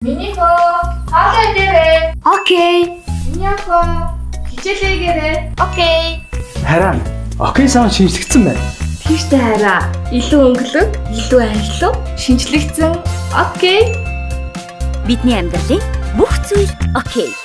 Миний хөө хаалаа дээрээ. Окей. Миний хөө хичээлээгээрээ. Окей. Хараа. Окей саунд шинжлэгдсэн байна. Тийштэй хараа. Илүү өнгөлөг, илүү арилуу, шинжлэгдсэн. Окей. Бидний амьдралын бүх зүйл окей.